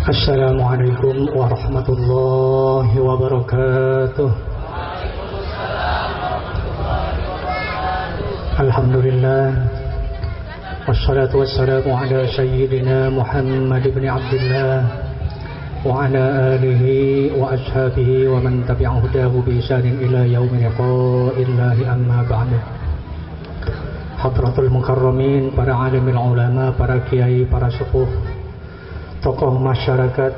Assalamualaikum warahmatullahi wabarakatuh. Alhamdulillah, wassalatu wassalamu ala sayyidina Muhammad ibn Abdullah wa ala alihi wa ashabihi wa man tabi'a hudahu bi ihsanin ila yaumil liqa'illahi, amma ba'du. Hadratul mukarramin, para alimul ulama, para kiai, para sepuh, tokoh masyarakat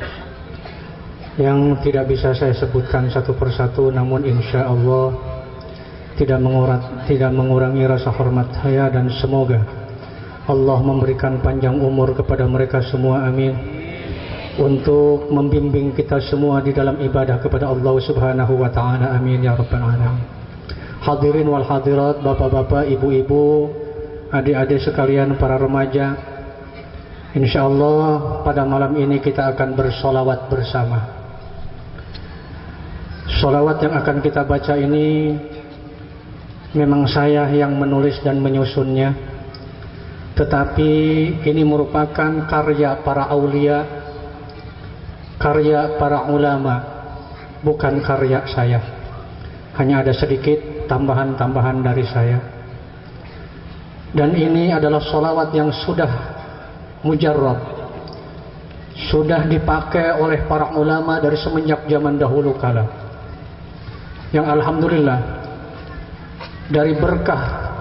yang tidak bisa saya sebutkan satu persatu, namun insya Allah tidak mengurangi rasa hormat saya, dan semoga Allah memberikan panjang umur kepada mereka semua, amin, untuk membimbing kita semua di dalam ibadah kepada Allah subhanahu wa ta'ala, amin ya rabbal alamin. Hadirin wal hadirat, bapak-bapak, ibu-ibu, adik-adik sekalian, para remaja, insya Allah pada malam ini kita akan bersolawat bersama. Solawat yang akan kita baca ini memang saya yang menulis dan menyusunnya, tetapi ini merupakan karya para aulia, karya para ulama, bukan karya saya. Hanya ada sedikit tambahan-tambahan dari saya. Dan ini adalah solawat yang sudah mujarrab, sudah dipakai oleh para ulama dari semenjak zaman dahulu kala, yang alhamdulillah dari berkah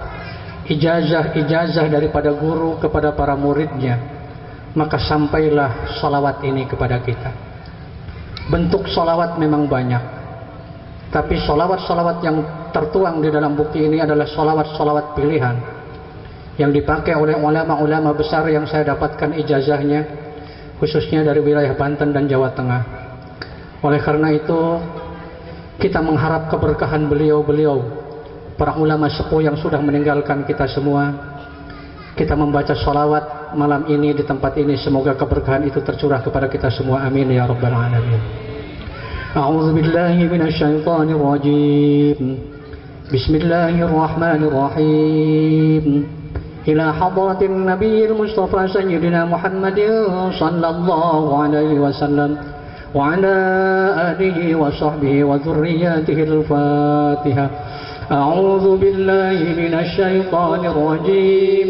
ijazah daripada guru kepada para muridnya, maka sampailah salawat ini kepada kita. Bentuk salawat memang banyak, tapi salawat-salawat yang tertuang di dalam buku ini adalah salawat-salawat pilihan yang dipakai oleh ulama-ulama besar yang saya dapatkan ijazahnya, khususnya dari wilayah Banten dan Jawa Tengah. Oleh karena itu, kita mengharap keberkahan beliau-beliau, para ulama sepuh yang sudah meninggalkan kita semua. Kita membaca sholawat malam ini di tempat ini, semoga keberkahan itu tercurah kepada kita semua, amin ya rabbal alamin. A'udzu billahi minasyaitonir rajim. Bismillahirrahmanirrahim. Ila hadratin nabiyil mustafa sayyidina Muhammadin sallallahu alaihi wasallam wa ala alihi wa sahbihi wa dhurriyyatihi al-Fatihah. A'udzu billahi minasyaitonir rajim.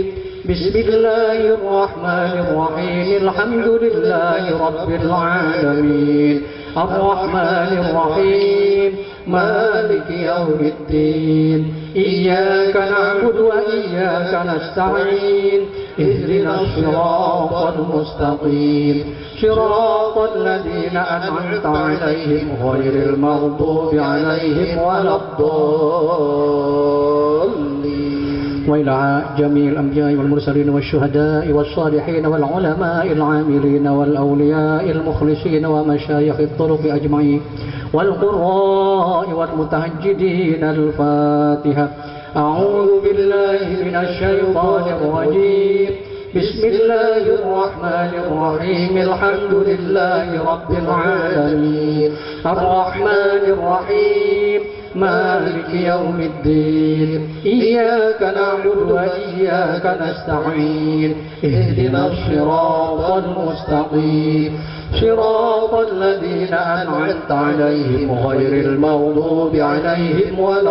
Bismillahirrahmanirrahim. Alhamdulillahi rabbil alamin. Ar-Rahmanir Rahim. Maliki yaumiddin. Iyyaka na'budu wa iyyaka nasta'in. Ihdinas siratal mustaqim. Siratal ladzina an'amta 'alaihim ghairil maghdubi 'alaihim waladdallin. وإلى جميع الأنبياء والمرسلين والشهداء والصالحين والعلماء العاملين والأولياء المخلصين ومشايخ الطرق أجمعين والقراء والمتهجدين. الفاتحة. أعوذ بالله من الشيطان الرجيم. بسم الله الرحمن الرحيم. الحمد لله رب العالمين. الرحمن الرحيم. مالك يوم الدين. إياك نعبد وإياك نستعين. اهدنا الصراط المستقيم. صراط الذين أنعمت عليهم غير المغضوب عليهم ولا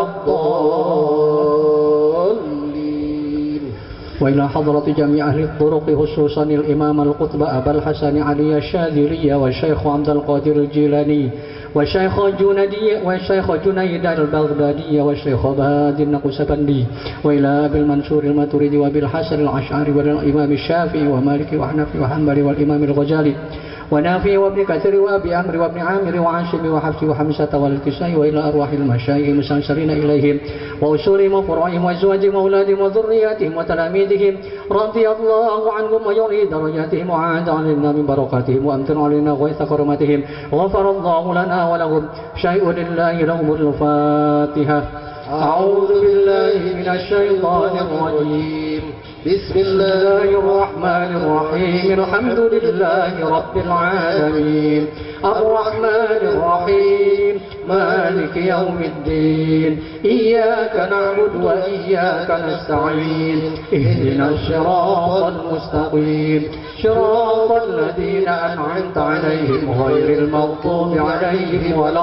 الضالين. وإلى حضرة جميع أهل الطرق، خصوصا الإمام القطب أبا الحسن علي الشاذلي والشيخ عبد القادر الجيلاني والشيخ جنيد البغدادي والشيخ بهاد النقشبندي، وإلى أبي المنصور الماتريدي وأبي الحسن الأشعري والإمام الشافعي ومالك وحنفي وحنبلي والإمام الغزالي ونافع وابن كثير وأبي عمرو وابن عامر وعاصم وحفص وحمزة والكسائي، وإلى أرواح المشايخ المستنصرين إليهم وأصولهم وفروعهم وأزواجهم وأولادهم وذرياتهم وتلاميذهم، رضي الله عنهم ويعلي درجاتهم وعاد علينا من بركاتهم وأمطر علينا غيث كرماتهم، غفر الله لنا ولهم. شيء لله لهم. الفاتحة. أعوذ بالله من الشيطان الرجيم. بسم الله الرحمن الرحيم. الحمد لله رب العالمين. الرحمن الرحيم. مالك يوم الدين إياك نعبد وإياك نستعين اهدنا الصراط المستقيم صراط الذين أنعمت عليهم غير المغضوب عليهم ولا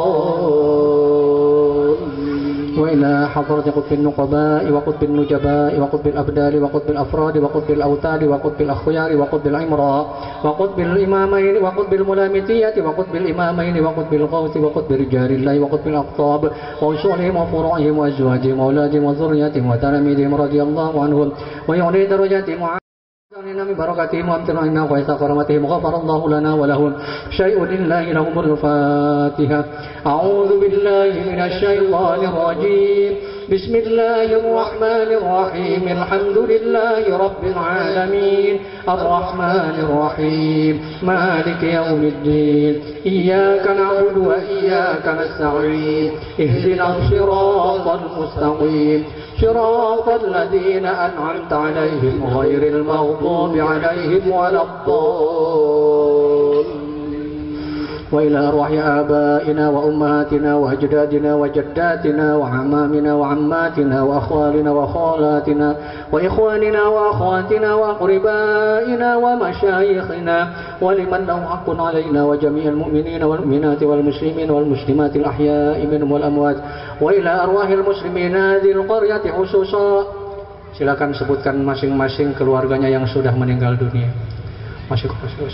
الضالين وإلى حضرة قطب النقباء وقطب النجباء وقطب الأبدال وقطب الأفراد وقطب الأوتاد وقطب الأخيار وقطب العمراء وقطب الإمامين وقطب الملامتية وقطب الإمامين وقطب الغوث وقطب رجال الله وقطب الأقطاب وأصولهم وفروعهم وأزواجهم وأولادهم وذرياتهم وتلاميذهم رضي الله عنهم ويعلي درجاتهم من بركاتهم وامتنعنا وعيسى كرامتهم غفر الله لنا ولهم شيء لله لهم الفاتحة. أعوذ بالله من الشيطان الرجيم بسم الله الرحمن الرحيم الحمد لله رب العالمين الرحمن الرحيم مالك يوم الدين إياك نعبد وإياك نستعين اهدنا الصراط المستقيم صراط الذين أنعمت عليهم غير المغضوب عليهم ولا الضالين وإلى أرواح آبائنا وأمهاتنا وأجدادنا وجداتنا وعمامنا وعماتنا وأخوالنا وخالاتنا وإخواننا وأخواتنا وأقربائنا ومشايخنا ولمن له حق علينا وجميع المؤمنين والمؤمنات والمسلمين والمسلمات الأحياء منهم والأموات وإلى أرواح المسلمين هذه القرية خصوصا. Silakan sebutkan masing-masing keluarganya yang sudah meninggal dunia. Masih.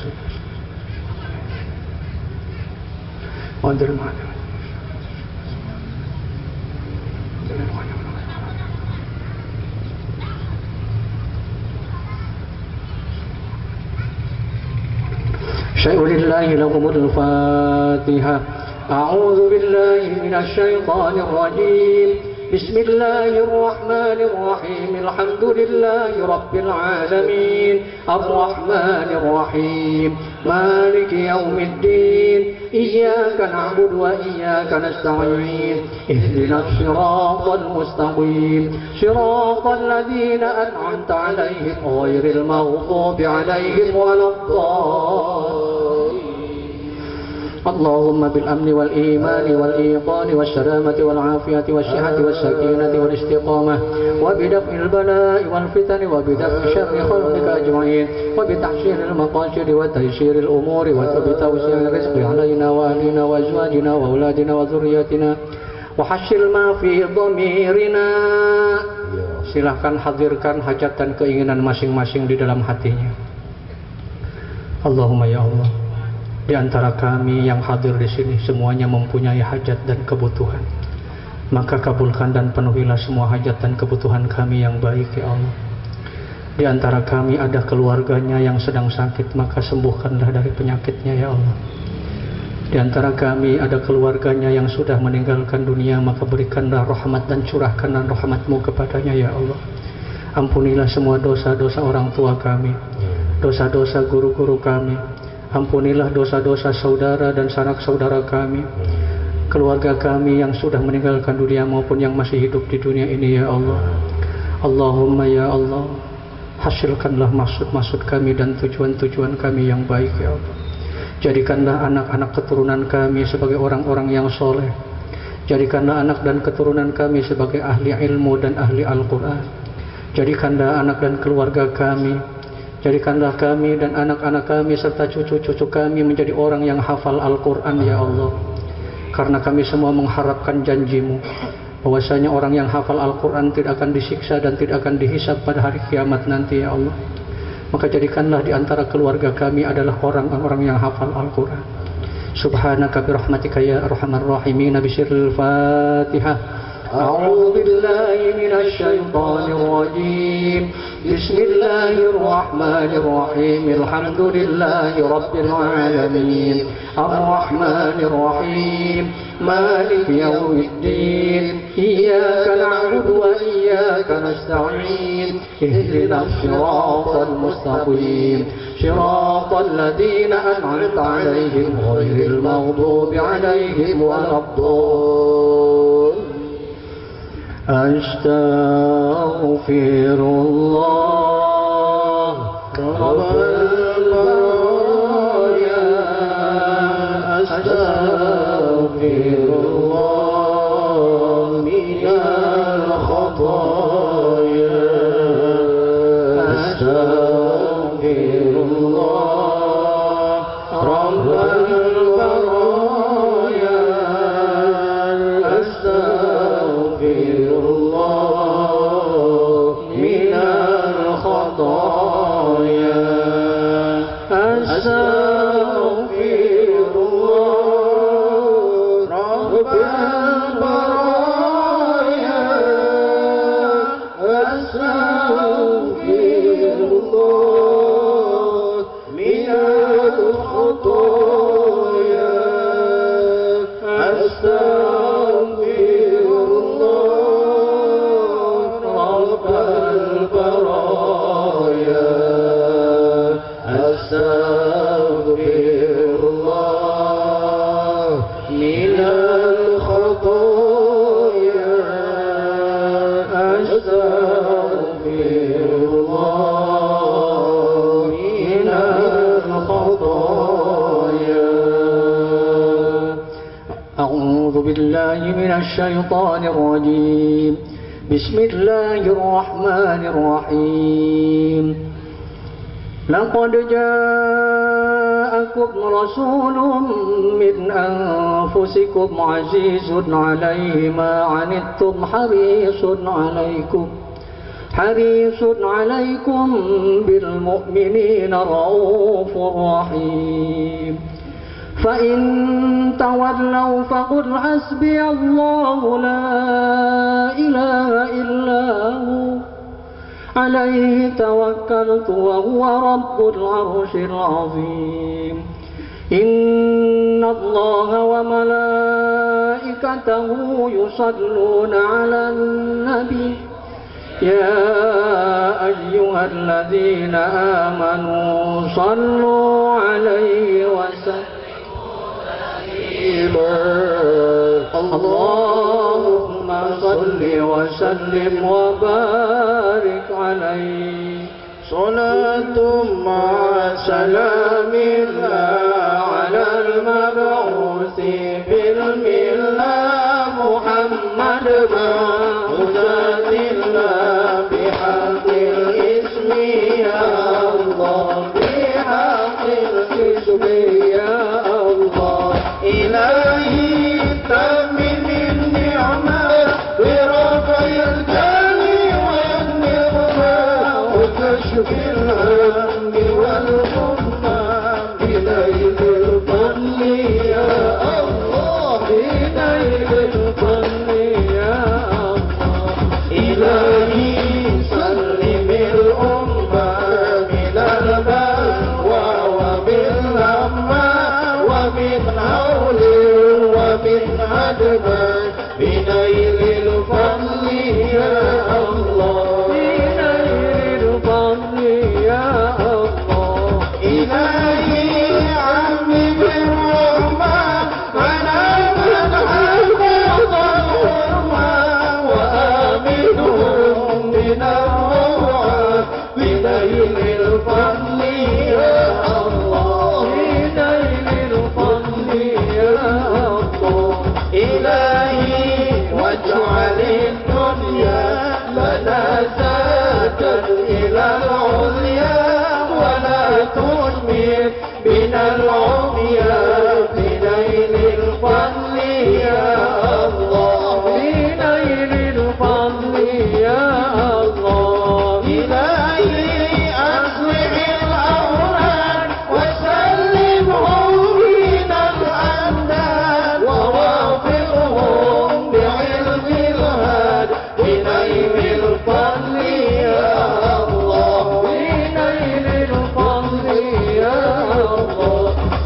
شيء لله لهم الفاتحة. أعوذ بالله من الشيطان الرجيم بسم الله الرحمن الرحيم الحمد لله رب العالمين الرحمن الرحيم مالك يوم الدين إياك نعبد وإياك نستعين اهدنا الصراط المستقيم صراط الذين أنعمت عليهم غير المغضوب عليهم ولا الضالين. اللهم بالأمن والإيمان والإيقان والسلامة والعافية والصحة والسكينة والاستقامة وبدفع البلاء والفتن وبدفع شر خلقك أجمعين وبتحسين المقاصد وتيسير الأمور وبتوسيع الرزق علينا وأهلنا وأزواجنا وأولادنا وذرياتنا وحصل ما في ضميرنا. Silahkan hadirkan hajat dan keinginan masing-masing di dalam hatinya. Allahumma ya Allah, di antara kami yang hadir di sini semuanya mempunyai hajat dan kebutuhan. Maka kabulkan dan penuhilah semua hajat dan kebutuhan kami yang baik ya Allah. Di antara kami ada keluarganya yang sedang sakit, maka sembuhkanlah dari penyakitnya ya Allah. Di antara kami ada keluarganya yang sudah meninggalkan dunia, maka berikanlah rahmat dan curahkanlah rahmat-Mu kepadanya ya Allah. Ampunilah semua dosa-dosa orang tua kami, dosa-dosa guru-guru kami. Ampunilah dosa-dosa saudara dan sanak saudara kami, keluarga kami yang sudah meninggalkan dunia maupun yang masih hidup di dunia ini ya Allah. Allahumma ya Allah, hasilkanlah maksud-maksud kami dan tujuan-tujuan kami yang baik ya Allah. Jadikanlah anak-anak keturunan kami sebagai orang-orang yang soleh. Jadikanlah anak dan keturunan kami sebagai ahli ilmu dan ahli Al-Quran. Jadikanlah anak dan keluarga kami, jadikanlah kami dan anak-anak kami serta cucu-cucu kami menjadi orang yang hafal Al-Quran ya Allah. Karena kami semua mengharapkan janji-Mu bahwasanya orang yang hafal Al-Quran tidak akan disiksa dan tidak akan dihisab pada hari kiamat nanti ya Allah. Maka jadikanlah di antara keluarga kami adalah orang-orang yang hafal Al-Quran. Subhanaka birahmatika ya arhamar rahimin. Bisirril Fatihah. أعوذ بالله من الشيطان الرجيم بسم الله الرحمن الرحيم الحمد لله رب العالمين الرحمن الرحيم مالك يوم الدين إياك نعبد وإياك نستعين اهدنا الصراط المستقيم صراط الذين أنعمت عليهم غير المغضوب عليهم ولا الضالين. أستغفر الله رب البرايا أستغفر الخطايا أستغفر الله رب البرايا أستغفر الله من الخطايا أستغفر الله رب البرايا أستغفر الله من الخطايا أستغفر الله من الخطايا أعوذ بالله من الشيطان الرجيم بسم الله الرحمن الرحيم لقد جاءكم رسول من أنفسكم عزيز عليه ما عنتم حريص عليكم بالمؤمنين رؤوف رحيم فإن تولوا فقل حسبي الله لا إله إلا هو عليه توكلت وهو رب العرش العظيم إن الله وملائكته يصلون على النبي يا أيها الذين آمنوا صلوا عليه وسلموا اللهم صل وسلم وبارك عليه صلاة مع سلام الله على المبعوث بالملة محمد معجزات الله بحق الاسم يا الله بحق الاسم يا الله إلهي تمم النعمة برفع الجاني والنقمة وكشف الهم والغمة بليل الفضل يا الله بليل الفضل يا الله إلهي سلم الأمة من البلوى وبالهمة ومن هول ومن أدبر بنيل الفضل يا الله بنيل الفضل يا الله إلهي عم بالرحمة على من حب الظلمة وآمنهم من الروعة بنيل الفضل يا الله بنيل الفضل يا الله إلهي واجعل الدنيا لنا زادا إلى العليا ولا تشمت بنا العميا بنيل الفضل يا الله بنيل الفضل يا الله إلهي أصلح الأولاد وسلمهم من الأنداد ووافقهم بعلم الهاد بنيل الفضل يا الله بنيل الفضل يا الله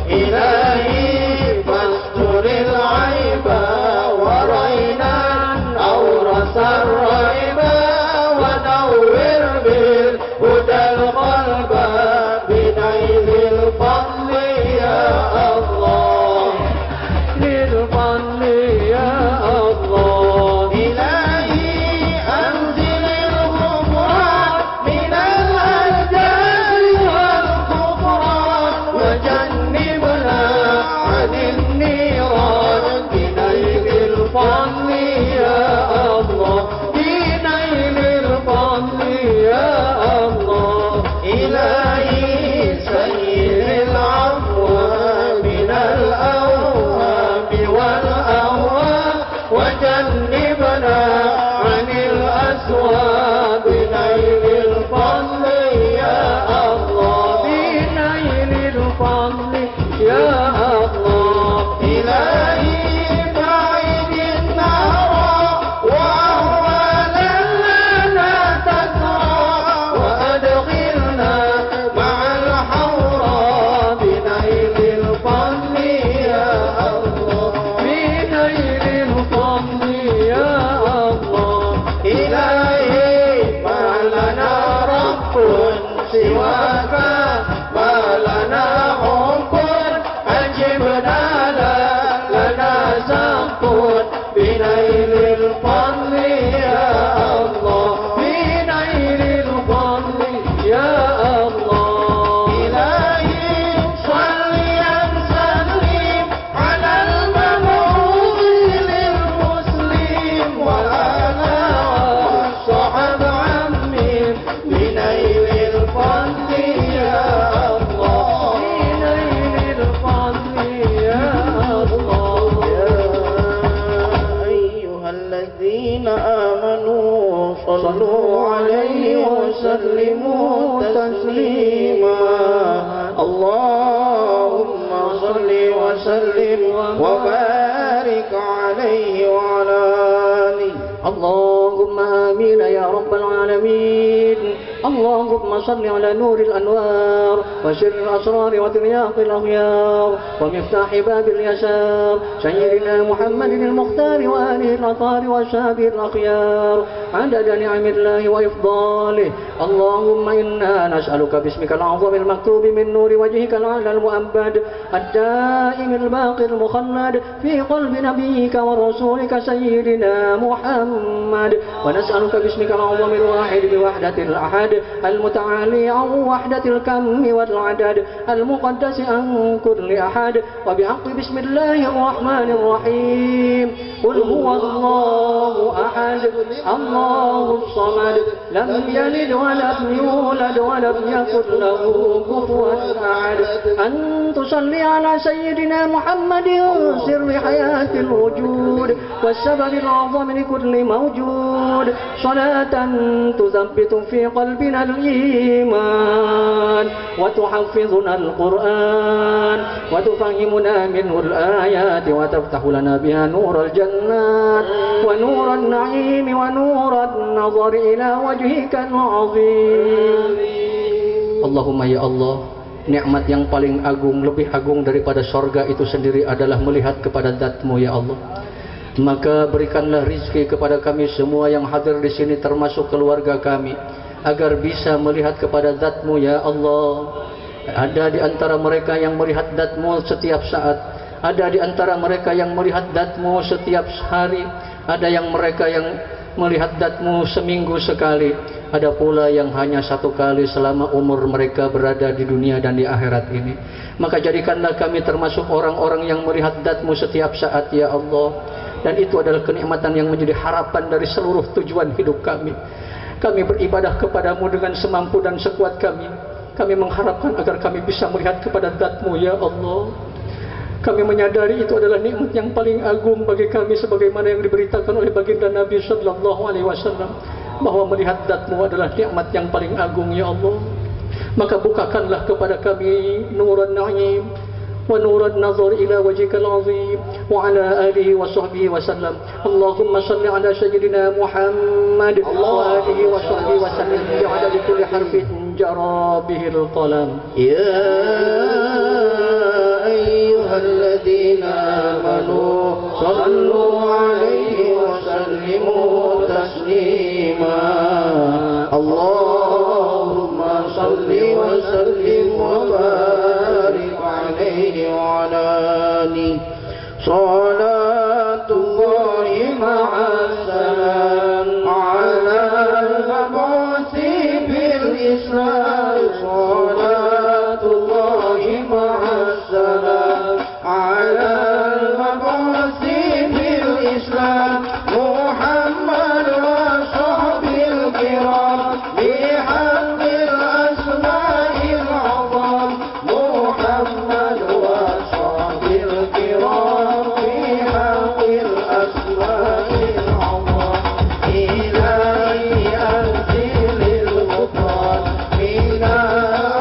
وسلموا تسليما اللهم صل وسلم وبارك عليه وعلى آله اللهم آمين يا رب العالمين اللهم صل على نور الأنوار وسر الأسرار وترياق الأخيار ومفتاح باب اليسار سيدنا محمد المختار وآله الأطهار وأصحابه الأخيار عدد نعم الله وإفضاله اللهم إنا نسألك باسمك الأعظم المكتوب من نور وجهك الأعلى المؤبد الدائم الباقي المخلد في قلب نبيك ورسولك سيدنا محمد ونسألك باسمك الأعظم الواحد بوحدة الأحد المتعالي عن وحدة الكم والعدد المقدس عن كل أحد وبحق بسم الله الرحمن الرحيم قل هو الله أحد الله الصمد لم يلد ولم يولد ولم يكن له كفوا أحد أن تصلي على سيدنا محمد سر حياة الوجود والسبب الأعظم لكل موجود صلاة تثبت في قلبنا الإيمان وتحفظنا القرآن وتفهمنا منه الآيات وتفتح لنا بها نور الجنات ونور النعيم ونور النظر إلى وجهك العظيم Allahumma ya Allah, nikmat yang paling agung, lebih agung daripada sorga itu sendiri adalah melihat kepada Zat-Mu ya Allah. Maka berikanlah rizki kepada kami semua yang hadir di sini termasuk keluarga kami, agar bisa melihat kepada Zat-Mu ya Allah. Ada di antara mereka yang melihat Zat-Mu setiap saat, ada di antara mereka yang melihat Zat-Mu setiap hari, ada yang mereka yang melihat Zat-Mu seminggu sekali, ada pula yang hanya satu kali selama umur mereka berada di dunia dan di akhirat ini. Maka jadikanlah kami termasuk orang-orang yang melihat Zat-Mu setiap saat ya Allah. Dan itu adalah kenikmatan yang menjadi harapan dari seluruh tujuan hidup kami. Kami beribadah kepadamu dengan semampu dan sekuat kami. Kami mengharapkan agar kami bisa melihat kepada Zat-Mu ya Allah. Kami menyadari itu adalah nikmat yang paling agung bagi kami, sebagaimana yang diberitakan oleh baginda Nabi sallallahu alaihi wasallam, bahwa melihat Zat-Mu adalah nikmat yang paling agung ya Allah. Maka bukakanlah kepada kami nuran na'im wa nuran nazar ila wajhikal azim wa ala alihi wa sahbihi wa sallam. Allahumma salli ala sayyidina Muhammad wa alihi wa sahbihi wa sallam bi'adad kulli harfin jara bihil qalam. Ya الذين آمنوا صلوا عليه وسلموا تسليما اللهم صل وسلم وبارك عليه وعلى آله صلاة الله مع السلام على المبعوث بالإسلام صلاة الله مع السلام على المبعوث بالإسلام محمد وصحبه الكرام بحق الأسماء العظام محمد وصحبه الكرام بحق الأسماء العظام إلهي أنزل الغفران من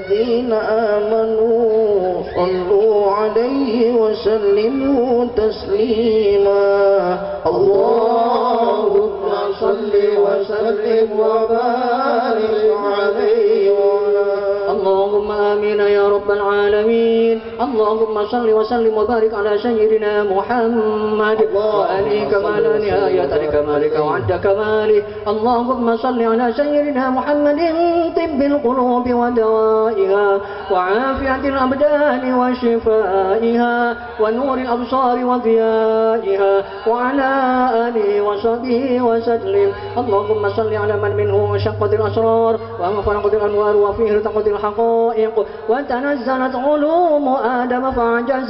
الذين آمنوا صلوا عليه وسلموا تسليما اللهم صل وسلم وبارك عليه اللهم آمين يا رب العالمين. اللهم صل وسلم وبارك على سيدنا محمد وآله كما لا نهاية لكمالك وعد كماله. اللهم صل على سيدنا محمد طب القلوب ودوائها وعافية الأبدان وشفائها ونور الأبصار وضيائها وعلى آله وصحبه وسلم. اللهم صل على من منه شقت الأسرار وانفرقت الأنوار وفيه ارتقت الحقائق وتنزلت علوم آدم فعجز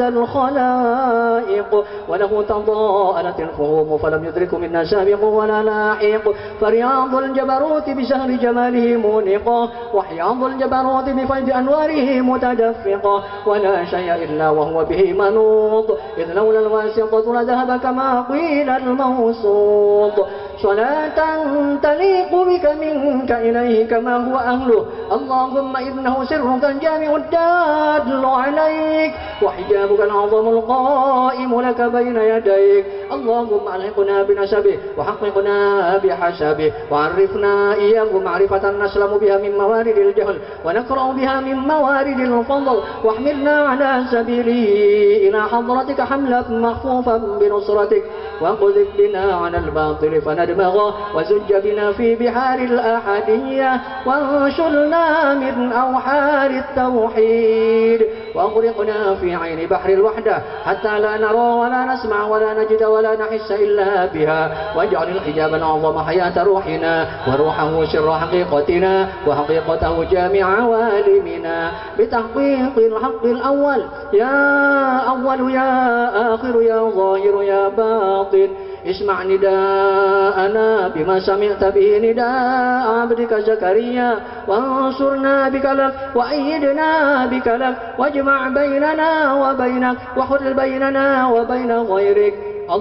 الخلائق وله تضاءلت الفهوم فلم يدرك منا سابق ولا لاحق. فرياض الجبروت بسهر جماله مونقة وحياض الجبروت بفيض أنواره متدفقة ولا شيء إلا وهو به منوط إذ لولا الواسطة لذهب كما قيل الموسوط. صلاة تليق بك منك إليه كما هو أهله. اللهم إنه سرك الجامع الدال عليك وحجابك العظم القائم لك بين يديك. اللهم ألحقنا بنسبه وحققنا بحسبه وعرفنا إياه معرفة نسلم بها من موارد الجهل ونقرأ بها من موارد الفضل واحملنا على سبيله إلى حضرتك حملة محفوفا بنصرتك وانقذف بنا على الباطل فندمغه وزج بنا في بحار الأحدية وانشلنا من أوحار التوحيد واغرقنا في عين بحر الوحدة حتى لا نرى ولا نسمع ولا نجد ولا نحس إلا بها. واجعل الحجاب الأعظم حياة روحنا وروحه سر حقيقتنا وحقيقته جامع عوالمنا بتحقيق الحق الأول يا أول يا آخر يا ظاهر يا باطن. اسمع نداءنا بما سمعت به نداء عبدك زكريا وانصرنا بك لك وأيدنا بك لك واجمع بيننا وبينك وحل بيننا وبين غيرك.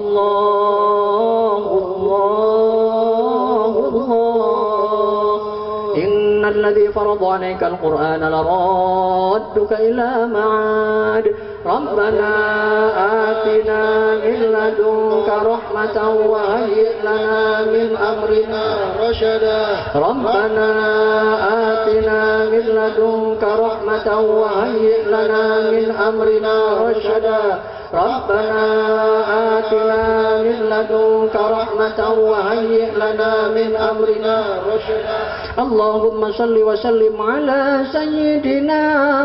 الله الله الله. إن الذي فرض عليك القرآن لرادك إلى معاد. ربنا آتنا من لدنك رحمة وهيئ لنا من أمرنا رشدا. ربنا آتنا من لدنك رحمة وهيئ لنا من أمرنا رشدا. ربنا آتنا من لدنك رحمة وهيئ لنا من أمرنا رشدا. اللهم صل وسلم على سيدنا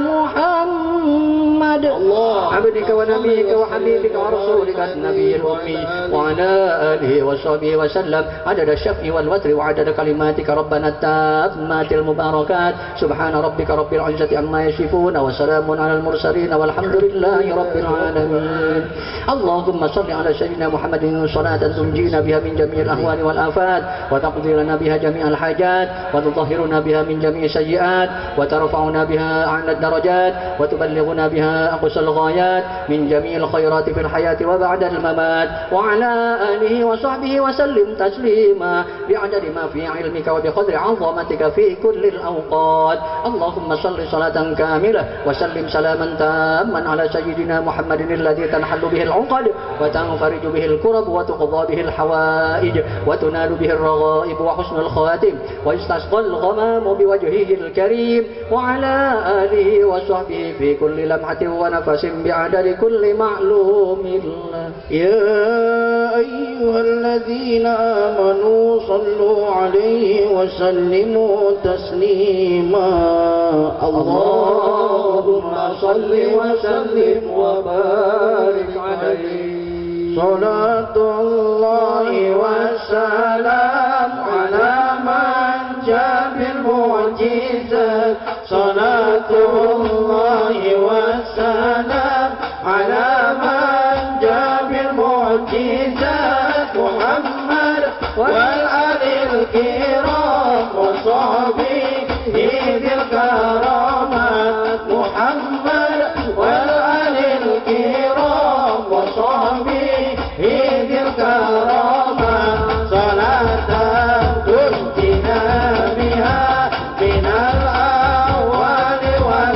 محمد عبدك ونبيك وحبيبك ورسولك النبي الأمي وعلى آله وصحبه وسلم عدد الشفع والوتر وعدد كلماتك ربنا التامات المباركات. سبحان ربك رب العزة عما يصفون وسلام على المرسلين والحمد لله رب العالمين. اللهم صل على سيدنا محمد صلاة تنجينا بها من جميع الأهوال والآفات وتقضي لنا بها جميع الحاجات وتطهرنا بها من جميع السيئات وترفعنا بها أعلى الدرجات وتبلغنا بها أقصى الغايات من جميع الخيرات في الحياة وبعد الممات. وعلى آله وصحبه وسلم تسليما بعدد ما في علمك وبقدر عظمتك في كل الأوقات. اللهم صل صلاة كاملة وسلم سلاما تاما على سيدنا محمد الذي تنحل به العقد وتنفرج به الكرب وتقضى به الحوائج وتنال به الرغائب وحسن الخواتم ويستسقى الغمام بوجهه الكريم. وعلى آله وصحبه في كل لمحة ونفس بعدد كل معلوم له. يا أيها الذين آمنوا صلوا عليه وسلموا تسليما. اللهم صل وسلم وبارك عليه. صلاة الله والسلام على من جاء بالمعجزات. صلاة الله والسلام على من جاء بالمعجزات. محمد والآل الكرام وصحبه ذي الكرامات. محمد والآل الكرام وصحبه ذي الكرامات. صلاة تنجينا بها من الأهوال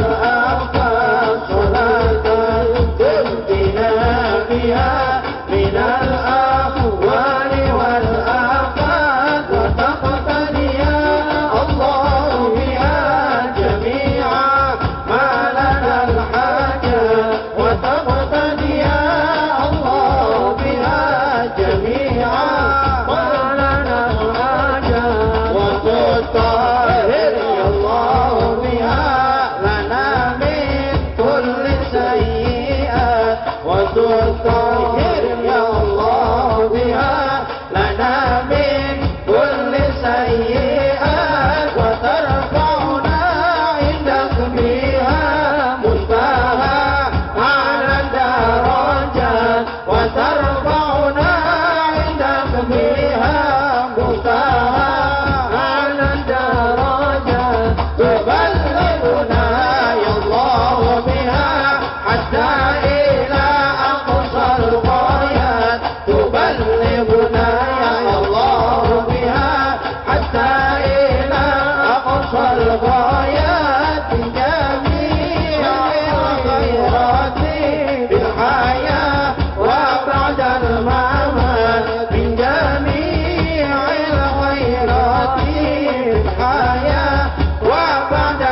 والطاهر يا الله بها لنا من كل سيئة والطاهر يا الله بها لنا من كل سيئة وترفعنا عندك بها منتهى أعلى الدرجات وترفعنا عندك بها منتهى أعلى الدرجات تبلغنا يا الله بها حتى إلى أقصى الغايات تبلغنا يا الله بها حتى إلى أقصى الغايات من جميع الخيرات في الحياة وبعد الممات من جميع الخيرات في الحياة وبعد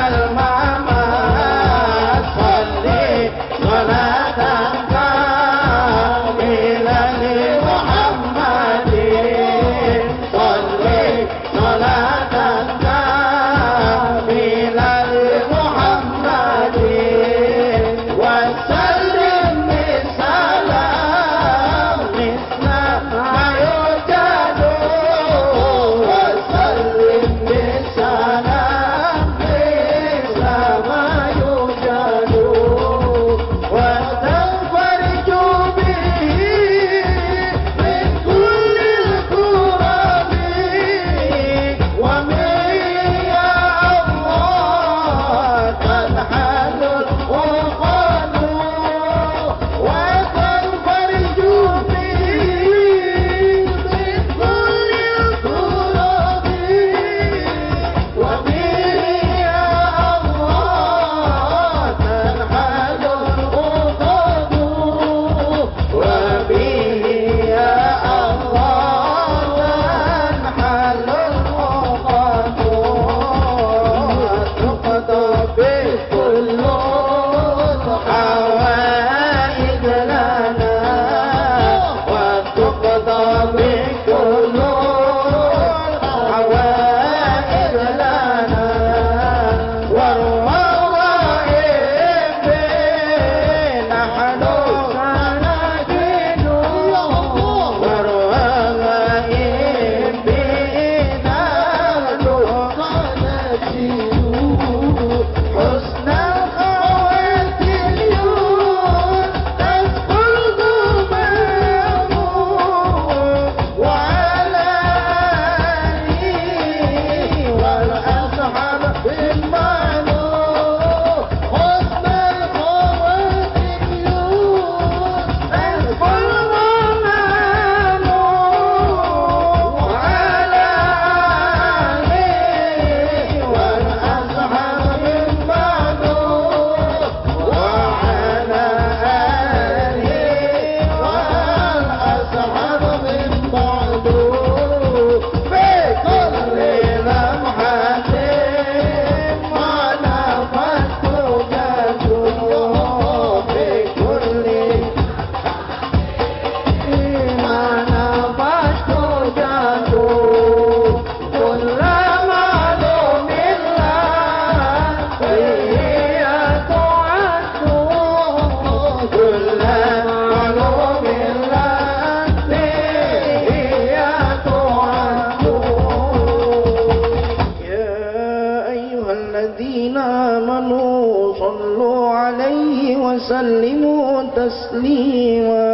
الممات صلي صلاة كاملة لمحمد صلي صلاة كاملة لمحمد وسلم بالسلام مثل ما يوجد وسلم بالسلام مثل ما يوجد وتنفرج به من كل الكرب ومن يا الله تنحل الأرقاد وتنفرج به من كل الكرب ومن يا الله تنحل الأرقاد وبه يا الله تنحل الأرقاد تقضى بكل حوائج لنا وتقضى بكل حوائج لنا والرغائب نحن سنجد والرغائب نحن سنجد حسن الخواتم تسقل ضمامه وعلى آله والأصحاب بالمعروف حسن الخواتم تسقل ضمامه وعلى آله والأصحاب بالمعروف وعلى آله والأصحاب بالمعروف في كل لمحة ما نفذت جدوه في كل ما نفذت جدوه كل معلوم الله فيه تعد كل معلوم الله فيه تعد يا أيها الذين آمنوا صلوا عليه وسلموا تسليما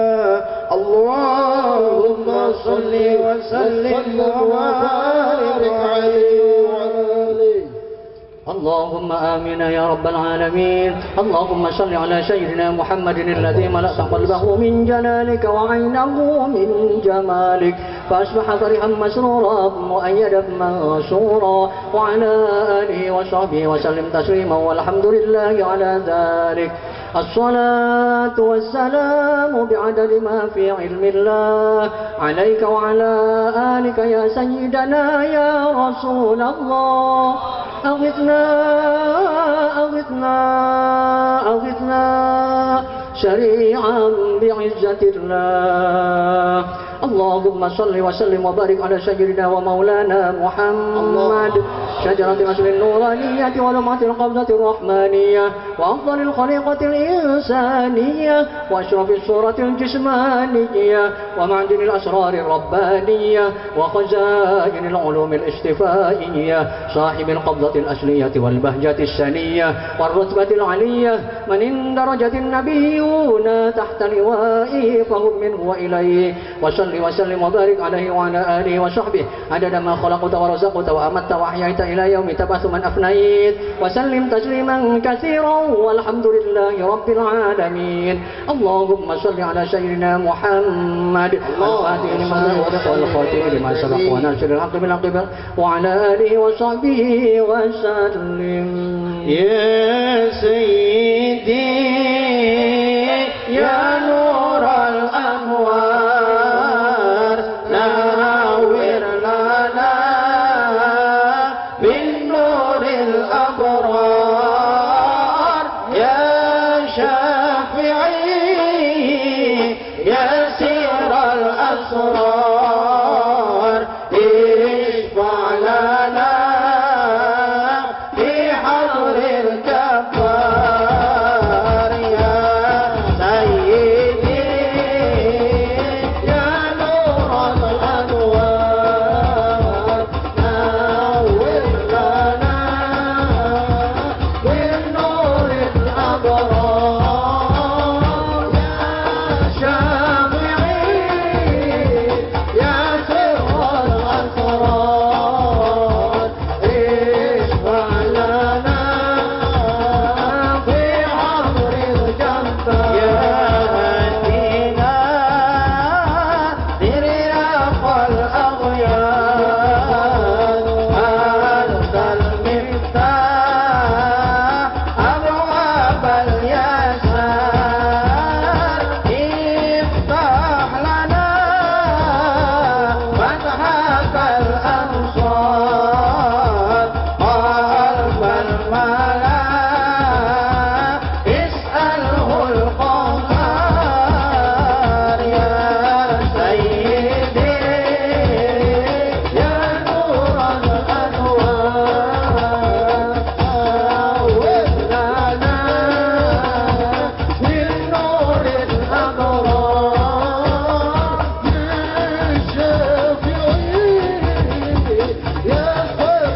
اللهم صل وسلم وبارك عليه وعلى آله اللهم آمين يا رب العالمين. اللهم صل على سيدنا محمد الذي ملأت قلبه من جلالك وعينه من جمالك فأصبح فرحا مسرورا مؤيدا منصورا وعلى آله وصحبه وسلم تسليما والحمد لله على ذلك. الصلاة والسلام بعدد ما في علم الله عليك وعلى آلك يا سيدنا يا رسول الله. أغثنا أغثنا أغثنا سريعا بعزة الله. اللهم صل وسلم وبارك على سيدنا ومولانا محمد شجرة أصل النورانية ولمعة القبضة الرحمانية وأفضل الخليقة الإنسانية وأشرف الصورة الجسمانية ومعدن الأسرار الربانية وخزائن العلوم الاستفائية صاحب القبضة الأصلية والبهجة السنية والرتبة العلية من اندرجت النبيون تحت لوائه فهم منه وإليه وصل وسلم وبارك عليه وعلى آله وصحبه عدد ما خلقت ورزقت وأمت وأحييت إلى يوم تبعث من أفنيت وسلم تسليما كثيرا والحمد لله رب العالمين. اللهم صل على سيدنا محمد الفاتح لما أغلق والخاتم لما سبق وناصر الحق بالحق وعلى آله وصحبه وسلم. يا سيدي يا نور الأنوار نور لنا بالنور الأبرار يا شافعي يا سير الأسرار اشفع لنا في حضر الكفار يا سيدي يا نور الأنوار نور لنا بالنور الأبرار يا شافعي يا سر الأسرار اشفع لنا في حضر الجبار يا هدينا برياق الأغيار أنت المفتاح أبواب اليسار افتح لنا فتحك الأنصار قلب الملا اسأله القهار يا سيدي يا نور الأنوار نور لنا بالنور الأبرار يا شافعي يا خير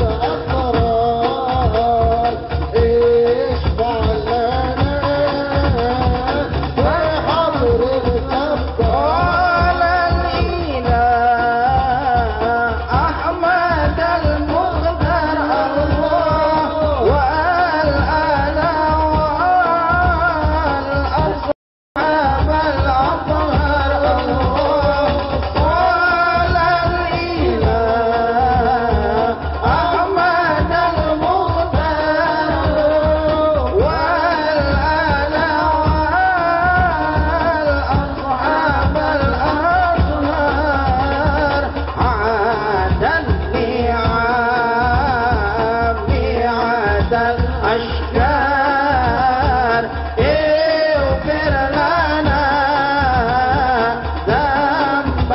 الأسرار اشفع لنا في حضر الكفار الإله أحمد المختار الله والآل والأصحاب الأطهار الله قال الإله أحمد المختار والآل والأصحاب الأطهار عاد النعام ميعاد الأشجار اغفر لنا ذنب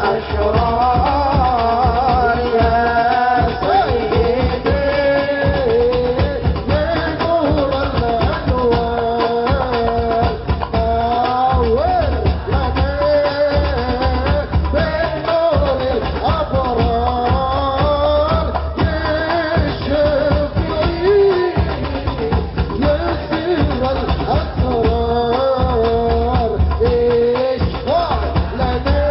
الأشرار يا سيدي يا نور الأنوار نور لنا بالنور الأبرار يا شافعي يا سر الأسرار اشفع لنا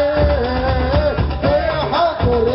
في حضر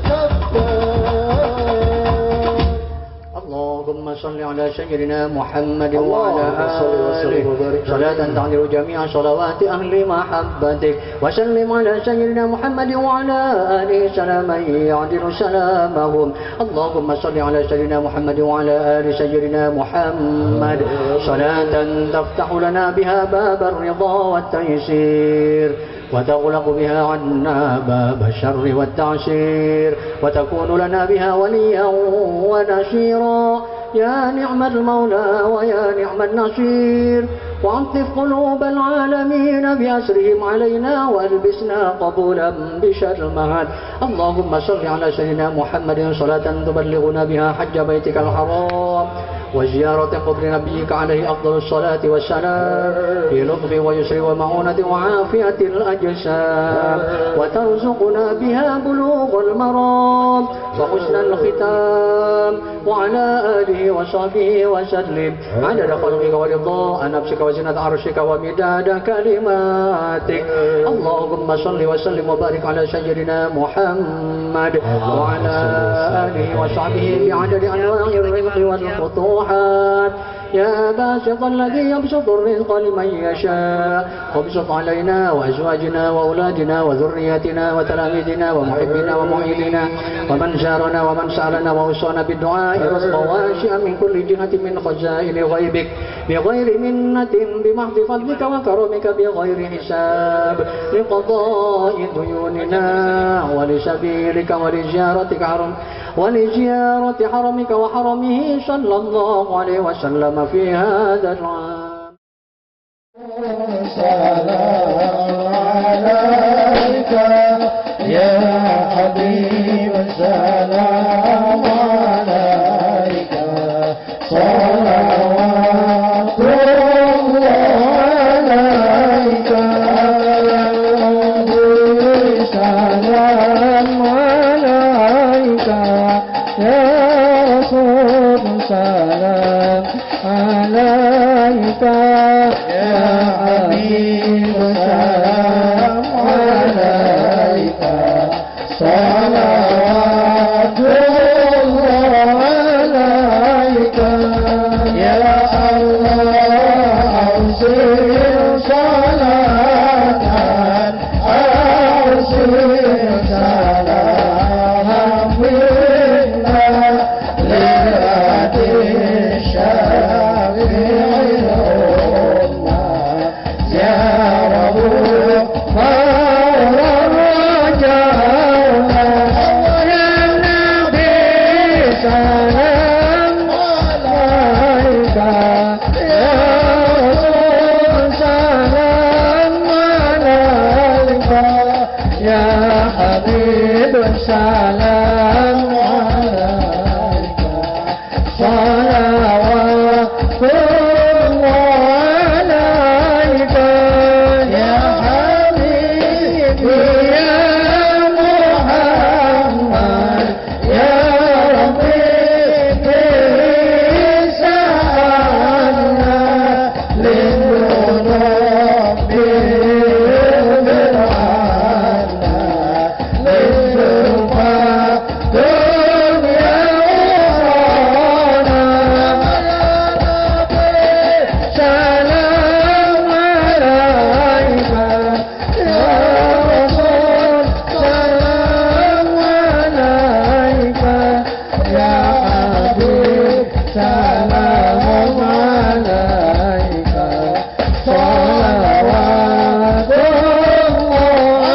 الكفار. اللهم صل على سيدنا محمد اللهم وعلى صل وسلم وبارك آله صلاة عليه. تعدل جميع صلوات أهل محبتك وسلم على سيدنا محمد وعلى آله سلاما يعدل سلامهم. اللهم صل على سيدنا محمد وعلى آل سيدنا محمد صلاة تفتح لنا بها باب الرضا والتيسير وتغلق بها عنا باب الشر والتعسير وتكون لنا بها وليا ونصيرا يا نعم المولى ويا نعم النصير. وعطف قلوب العالمين بأسرهم علينا وألبسنا قبولا بشرمات. اللهم صل على سيدنا محمد صلاة تبلغنا بها حج بيتك الحرام وزيارة قبر نبيك عليه أفضل الصلاة والسلام في لطف ويسر ومعونة وعافية الأجسام، وترزقنا بها بلوغ المرام وحسن الختام، وعلى آله وصحبه وسلم عدد خلقك ورضاء نفسك وزنة عرشك ومداد كلماتك. اللهم صل وسلم وبارك على سيدنا محمد وعلى آله وصحبه بعدد أنواع الرزق والفتوحات. يا باسط الذي يبسط الرزق لمن يشاء وابسط علينا وأزواجنا وأولادنا وذرياتنا وتلاميذنا ومحبنا ومعيننا ومن زارنا ومن سألنا ووصانا بالدعاء رزقا واسعا من كل جهة من خزائن غيبك بغير منة بمحض فضلك وكرمك بغير حساب لقضاء ديوننا ولسبيلك ولزيارة حرمك وحرمه صلى الله عليه وسلم في هذا العام. سلام عليك يا حبيب سلام عليك صلوات الله عليك سلام عليك يا رسول سلام عليك يا حبيب سلام عليك صلوات الله عليك يا الله أرسل صلاة أرسل سلام منا لهدي الشافع الأمة يا رب فرجانا يا نبي سلام عليك يا رسول سلام عليك يا حبيب سلام عليك صلوات الله عليك يا حبيبي يا محمد يا ربي سألنا للذنوب بالعنا للذنوب دنيا ورانا سلام عليك يا رسول سلام عليك يا حبيب سلام عليك صلوات الله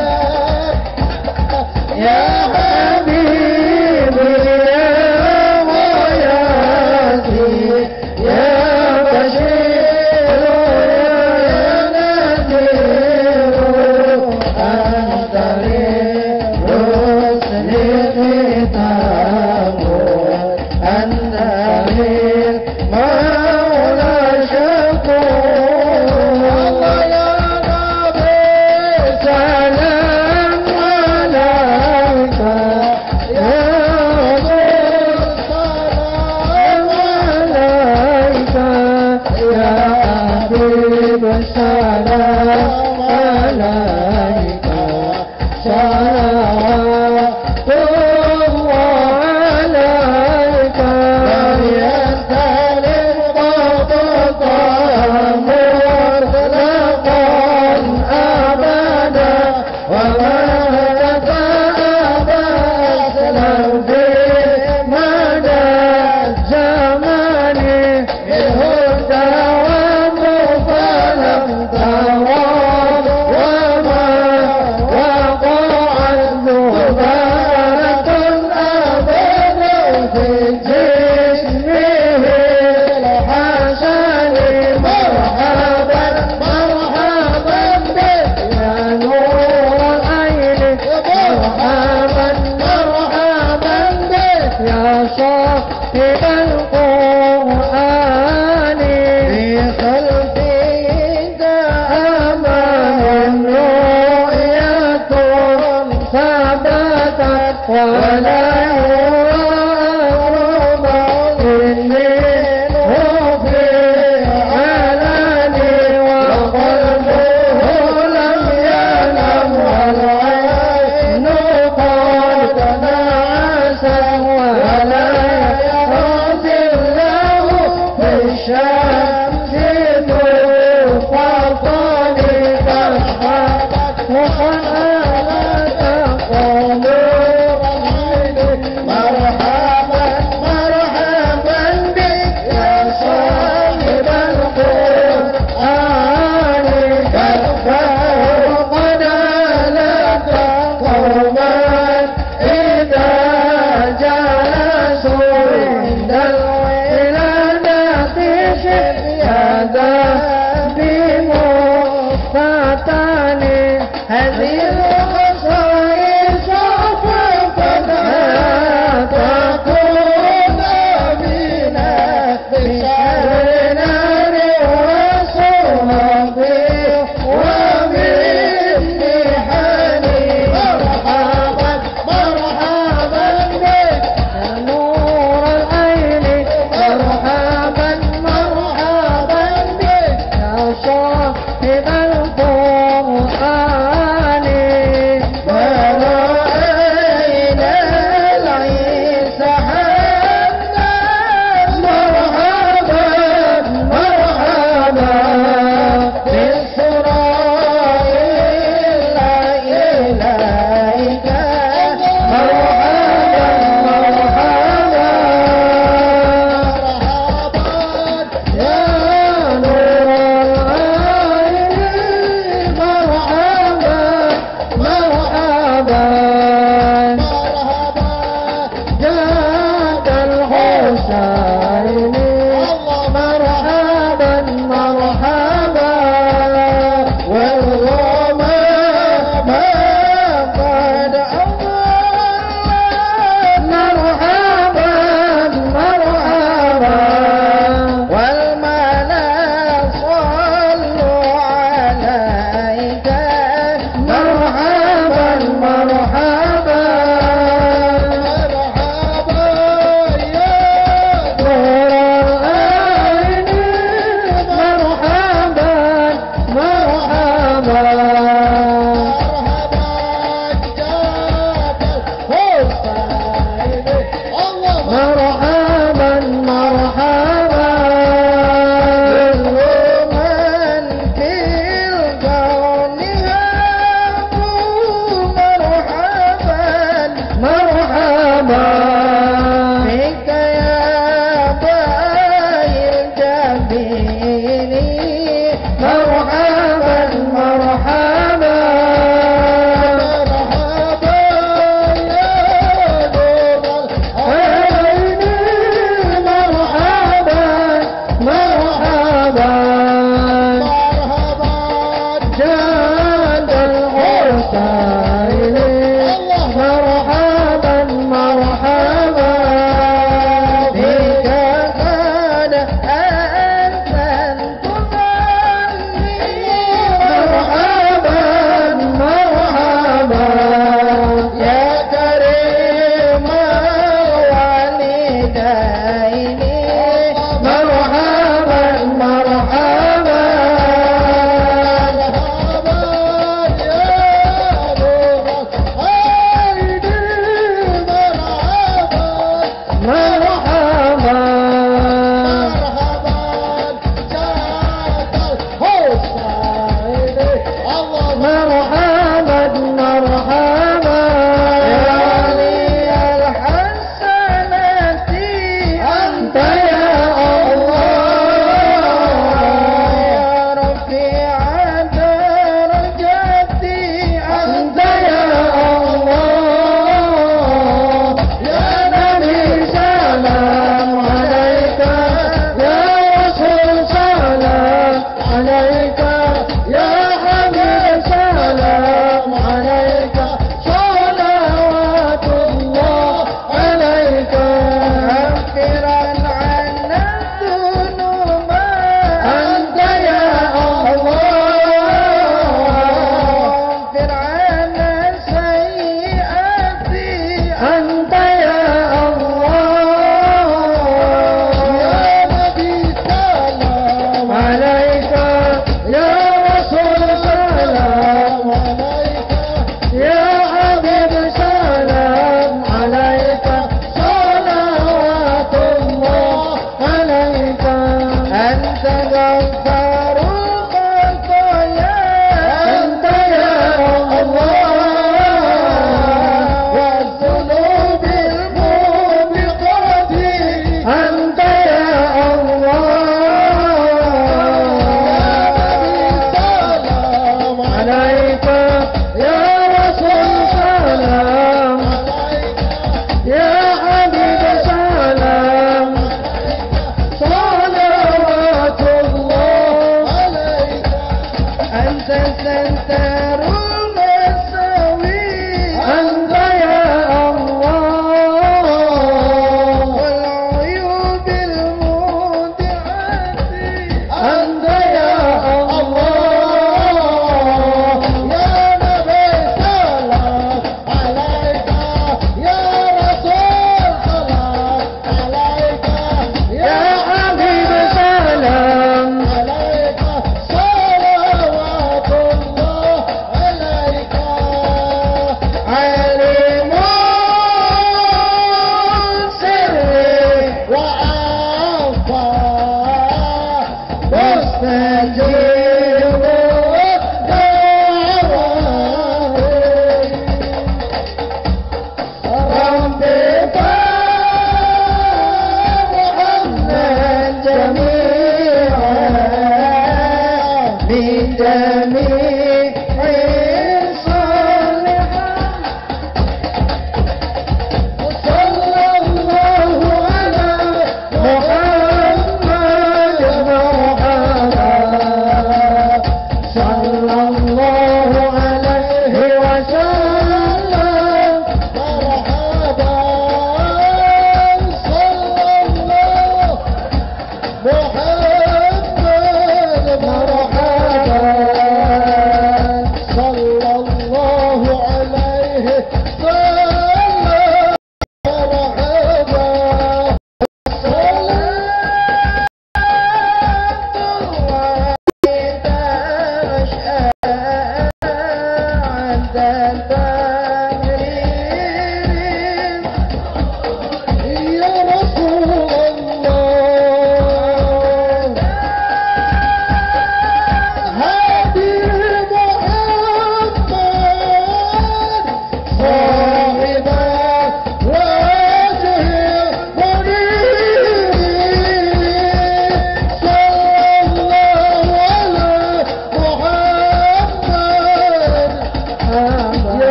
عليك يا حبيبي يا غاياتي يا بشير يا نذير أنت للرسل ختام أنت للمولى شكور الله يا نبي سلام عليك يا رسول سلام عليك يا حبيب سلام عليك صلوات الله عليك لم يزل القطع مطلقا أبدا وما تتأبى أسلم في مدى الزمان منه الدوام فلم ترى القرآن في خلفه أمام رؤية ثبتت ولا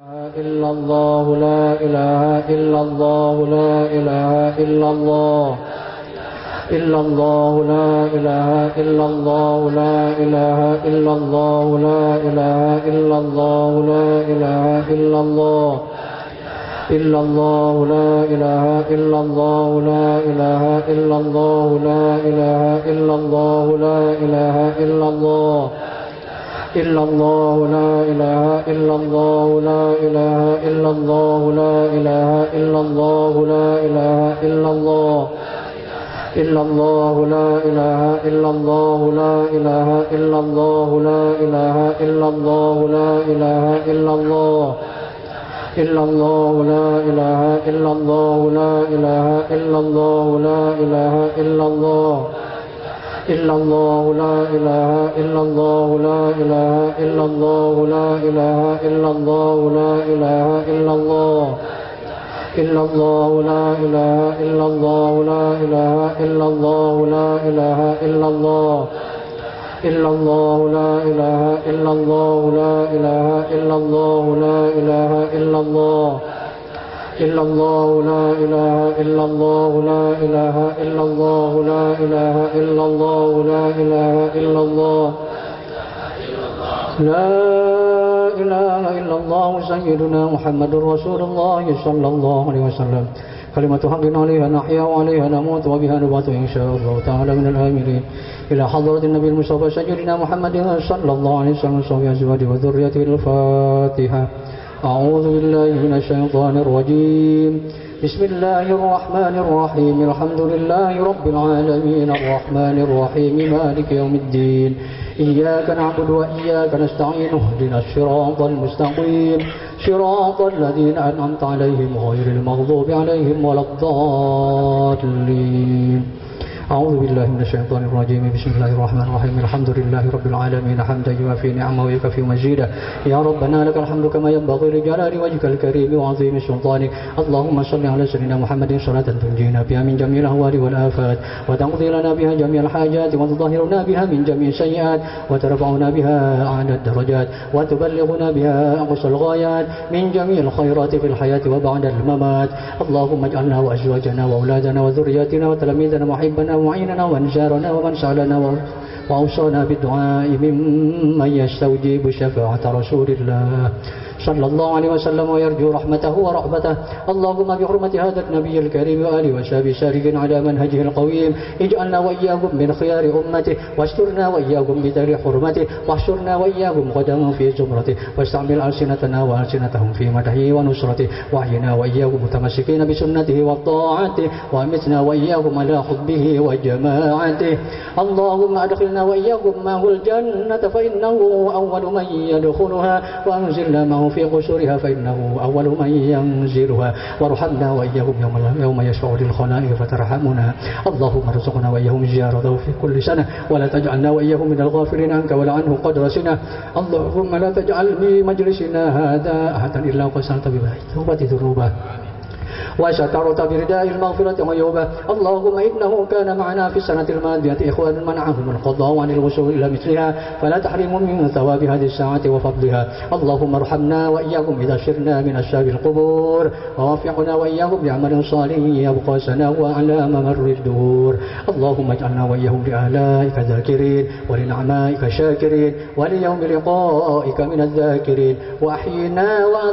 إلا الله لا إله إلا الله لا إله إلا الله إلا الله لا إله إلا الله لا إله إلا الله لا إله إلا الله لا إله إلا الله إلا الله لا إله إلا الله لا إله إلا الله لا إله إلا الله لا إله إلا الله إلا الله لا إله إلا الله لا إله إلا الله لا إله إلا الله لا إله إلا الله إلا الله لا إله إلا الله لا إله إلا الله لا إله إلا الله لا إله إلا الله إلا الله لا إله إلا الله لا إله إلا الله لا إله إلا الله إلا الله لا إله إلا الله لا إله إلا الله لا إله إلا الله لا إله إلا الله إلا الله لا إله إلا الله لا إله إلا الله لا إله إلا الله إلا الله لا إله إلا الله لا إله إلا الله لا إله إلا الله إلا الله لا إله إلا الله لا إله إلا الله لا إله إلا الله لا إله إلا الله لا إله إلا الله سيدنا محمد رسول الله صلى الله عليه وسلم كلمة حق عليها نحيا وعليها نموت وبها نبات إن شاء الله تعالى من الآمرين إلى حضرة النبي المصطفى سيدنا محمد صلى الله عليه وسلم وصحبه أزواجه وذريته. الفاتحة. أعوذ بالله من الشيطان الرجيم. بسم الله الرحمن الرحيم. الحمد لله رب العالمين الرحمن الرحيم مالك يوم الدين. إياك نعبد وإياك نستعين اهدنا الصراط المستقيم صراط الذين أنعمت عليهم غير المغضوب عليهم ولا الضالين. أعوذ بالله من الشيطان الرجيم. بسم الله الرحمن الرحيم. الحمد لله رب العالمين حمدا يوافي نعمه ويكفي مزيدا. يا ربنا لك الحمد كما ينبغي لجلال وجهك الكريم وعظيم سلطانك. اللهم صل على سيدنا محمد صلاة تنجينا بها من جميع الأهوال والآفات وتقضي لنا بها جميع الحاجات وتطهرنا بها من جميع السيئات وترفعنا بها أعلى الدرجات وتبلغنا بها أقصى الغايات من جميع الخيرات في الحياة وبعد الممات. اللهم اجعلنا وأزواجنا وأولادنا وذرياتنا وتلاميذنا وحبنا ومعيننا وانجارنا ومن سألنا وأوصانا بالدعاء ممن يستوجب شفاعة رسول الله صلى الله عليه وسلم ويرجو رحمته ورحمته. اللهم بحرمة هذا النبي الكريم وآله وصحبه سالكين على منهجه القويم اجعلنا وإياكم من خيار أمته واسترنا وإياكم بدار حرمته واحشرنا وإياكم غدا في زمرته واستعمل ألسنتنا وألسنتهم في مدحه ونصرته واحينا وإياكم متمسكين بسنته وطاعته وأمتنا وإياكم على حبه وجماعته. اللهم أدخلنا وإياكم معه الجنة فإنه أول من يدخلها وأنزلنا معه في قصورها فإنه أول من ينزلها وارحمنا وإياهم يوم يشفع للخلائق فترحمنا. اللهم ارزقنا وإياهم زيارته في كل سنة ولا تجعلنا وإياهم من الغافلين عنك ولا عنه قدر سنة. اللهم لا تجعل في مجلسنا هذا أحدا إلا قسمت بتوبة ذنوبه وسترت برداء المغفرة ويوبة. اللهم إنه كان معنا في السنة الماضية إخوان منعهم القضاء عن الوصول إلى مثلها فلا تحرمهم من ثواب هذه الساعة وفضلها. اللهم ارحمنا وإياكم إذا سرنا من أصحاب القبور ووفقنا وإياهم بعمل صالح يبقى سناه على ممر الدهور. اللهم اجعلنا وإياهم لآلائك ذاكرين ولنعمائك شاكرين وليوم لقائك من الذاكرين وأحينا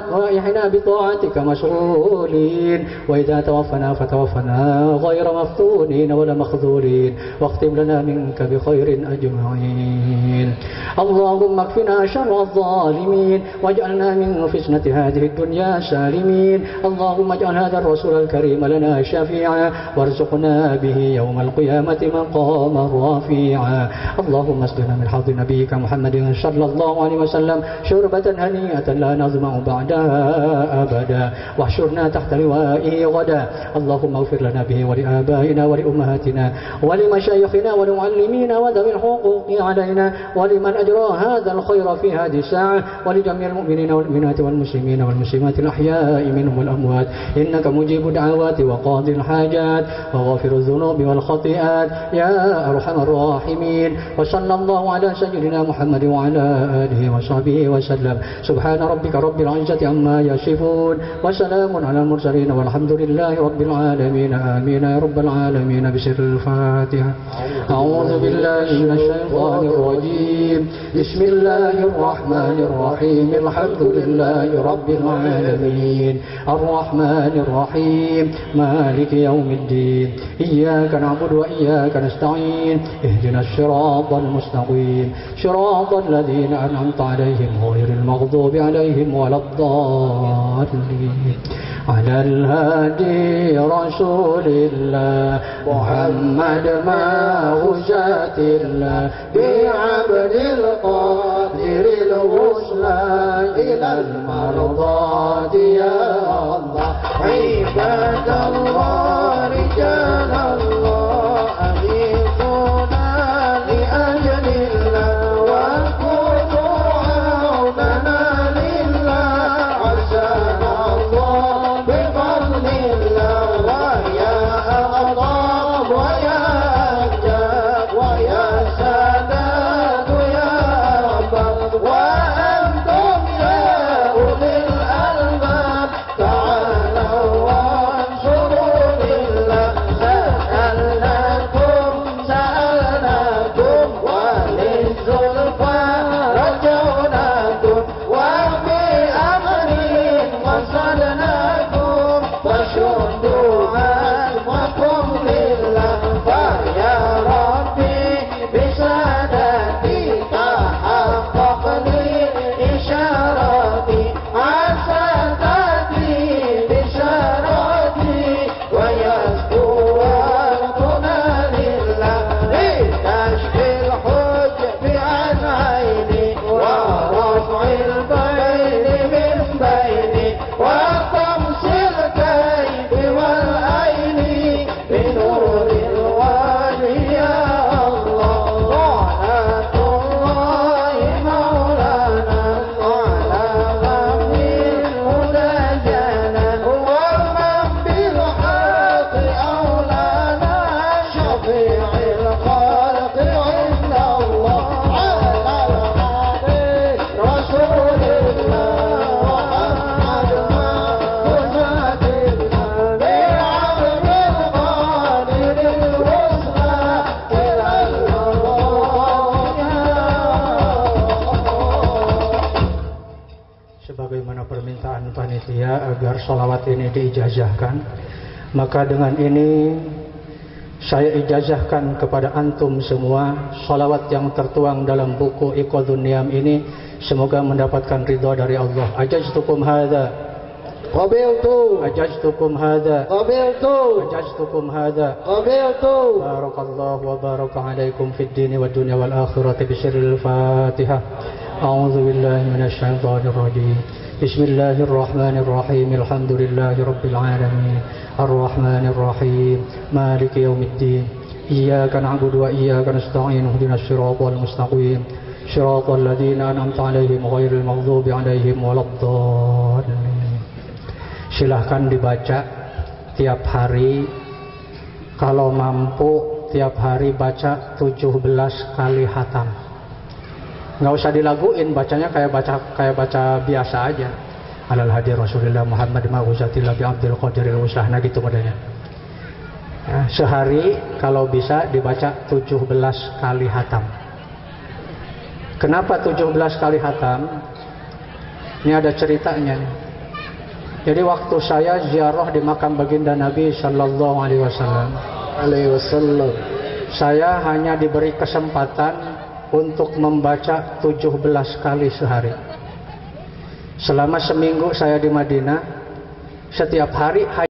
بطاعتك مسؤولين وإذا توفنا فتوفنا غير مفتونين ولا مخذولين واختم لنا منك بخير أجمعين. اللهم اكفنا شر الظالمين واجعلنا من فتنة هذه الدنيا سالمين. اللهم اجعل هذا الرسول الكريم لنا شفيعا وارزقنا به يوم القيامة مقاما رفيعا. اللهم اسقنا من حوض نبيك محمد صلى الله عليه وسلم شربة هنيئة لا نظمأ بعدها أبدا واحشرنا تحت لواء لقائه غدا اللهم اغفر لنا به ولآبائنا ولأمهاتنا ولمشايخنا ولمعلمينا وذوي الحقوق علينا ولمن أجرى هذا الخير في هذه الساعة ولجميع المؤمنين والمؤمنات والمسلمين والمسلمات الأحياء منهم والأموات إنك مجيب الدعوات وقاضي الحاجات وغافر الذنوب والخطيئات يا أرحم الراحمين وصلى الله على سيدنا محمد وعلى آله وصحبه وسلم سبحان ربك رب العزة عما يصفون وسلام على المرسلين والحمد لله رب العالمين آمين يا رب العالمين بسر الفاتحة أعوذ بالله من الشيطان الرجيم بسم الله الرحمن الرحيم الحمد لله رب العالمين الرحمن الرحيم مالك يوم الدين إياك نعبد وإياك نستعين اهدنا الصراط المستقيم صراط الذين أنعمت عليهم غير المغضوب عليهم ولا الضالين على الهادي رسول الله محمد ما وجات الله بعبد القادر الوصلى إلى المرضات يا الله عباد الله رجال الله أغيثونا لأجل الله وكونوا عوننا لله عسانا الله بفضل الله ويا أغضب ويا أجاب ويا سادات يا رب وأنتم يا أولي الألباب تعالوا وانصروا لله سألناكم وللزلفى رجوناكم وبأمر وصلناكم وشدوا عزمكم لله فيا ربي بسادتي تحقق لي إشاراتي عساتي بشاراتي ويسكو وقتنا لله لكشف الحجب عن عيني ورفع البين من بيني وطمس الكيد والعين بنور الوالي يا الله صلاة الله مولانا على غم الهدى جانا ومن بالحق أولانا شفيع الخلق عند الله على الهادي رسول الله محمد ما وجاد الله بعبد القادر الوصلى إلى المرضى. Sebagaimana permintaan panitia agar sholawat ini diijazahkan, maka dengan ini saya ijazahkan kepada antum semua sholawat yang tertuang dalam buku Iqadun Niam ini, semoga mendapatkan ridha dari Allah. Ajaztukum hadza qabiltu ajaztukum hadza qabiltu ajaztukum hadza qabiltu barakallahu wa baraka alaikum fid dini wad dunya wal akhirati bisirril Fatihah. A'udzu billahi minasy syaithanir rajim. Bismillahir rahmanir rahim. Alhamdulillahi rabbil alamin. Arrahmanir rahim. Maliki yaumiddin. Iyyaka na'budu wa iyyaka nasta'in. Ihdinas siratal mustaqim. Siratal ladzina an'amta 'alaihim ghairil maghdubi 'alaihim waladdallin. Silahkan dibaca tiap hari, kalau mampu tiap hari baca 17 kali khatam. Nggak usah dilaguin, bacanya kayak baca biasa aja. Alal hadi Rasulullah Muhammad ma'uzatillah bi abdil qadiril uslahna gitu modelnya. Ya, sehari kalau bisa dibaca 17 kali khatam. Kenapa 17 kali khatam? Ini ada ceritanya. Jadi waktu saya ziarah di makam baginda Nabi sallallahu alaihi wasallam, saya hanya diberi kesempatan untuk membaca 17 kali sehari. Selama seminggu saya di Madinah, setiap hari